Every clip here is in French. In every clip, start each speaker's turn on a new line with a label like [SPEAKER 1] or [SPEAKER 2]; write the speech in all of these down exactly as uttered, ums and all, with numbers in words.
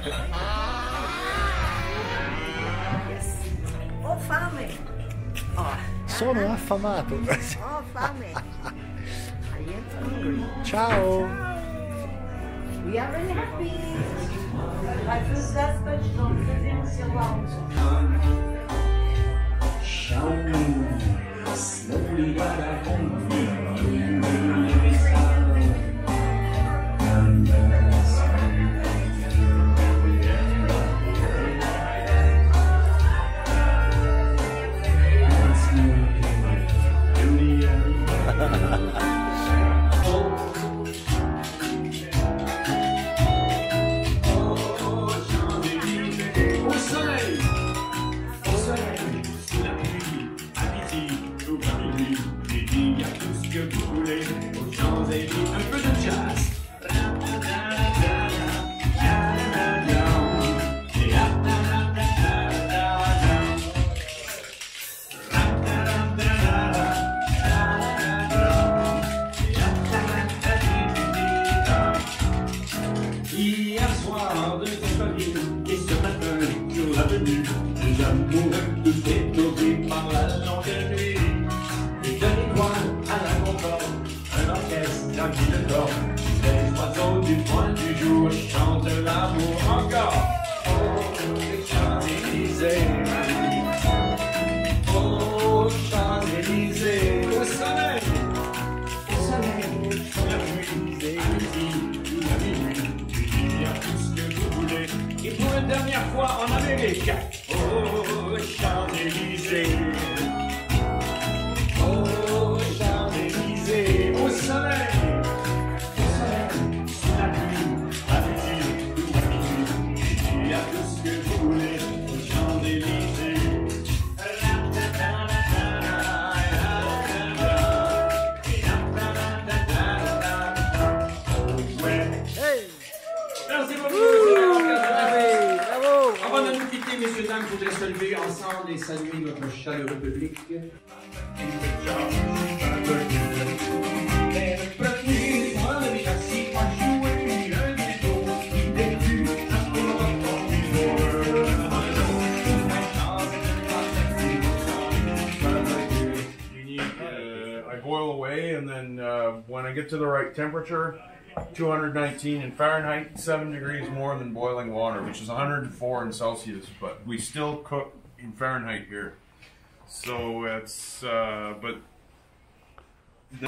[SPEAKER 1] Ho fame! Oh.
[SPEAKER 2] Sono affamato!
[SPEAKER 1] Ho fame! I am hungry!
[SPEAKER 2] Ciao!
[SPEAKER 1] We are really happy! I feel that special because you're around.
[SPEAKER 3] Slowly but I won't les amoureux tous étourdis par la longue nuit. Et donnez-moi à la concorde un orchestre tranquille dort. Les oiseaux du point du jour chantent l'amour encore. Oh, les Champs-Élysées, oh, Champs-Élysées, au soleil, au soleil, la nuit, à midi, à minuit, il y a tout ce que vous voulez. Et pour une dernière fois en Amérique, oh, Champs-Élysées, oh, Champs-Élysées, au soleil, au soleil, sous la pluie, à midi ou à minuit, il y a tout ce que vous voulez, aux Champs-Élysées. Merci beaucoup. Avant de nous quitter, messieurs, dames, je voudrais se lever ensemble et saluer notre chaleureux public.
[SPEAKER 4] I boil away, and then uh, when I get to the right temperature, two hundred nineteen in Fahrenheit, seven degrees more than boiling water, which is one hundred four in Celsius, but we still cook in Fahrenheit here. So it's, uh, but...
[SPEAKER 5] Là,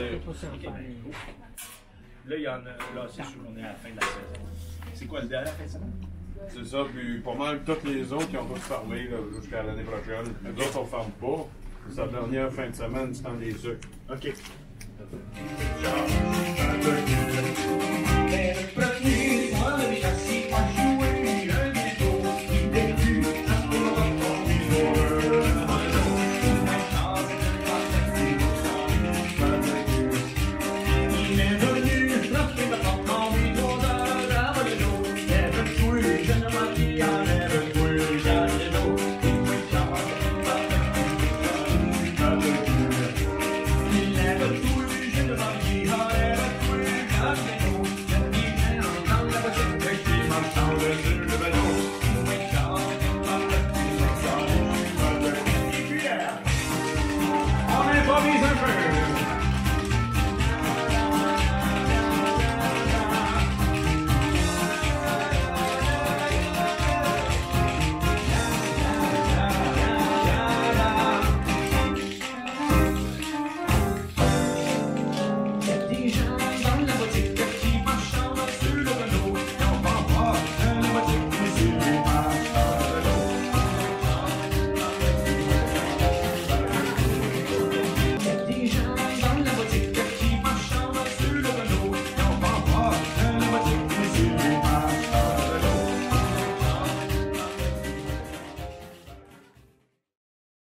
[SPEAKER 5] il y en a, là, c'est sûr qu'on est à la fin de la saison. C'est quoi, le dernier fin de semaine?
[SPEAKER 4] C'est ça, puis pas mal toutes les autres qui ont tous fermé jusqu'à l'année prochaine. Les autres, on ne ferme pas. Sa dernière fin de semaine, c'est en des sucres.
[SPEAKER 5] OK.
[SPEAKER 3] Ciao.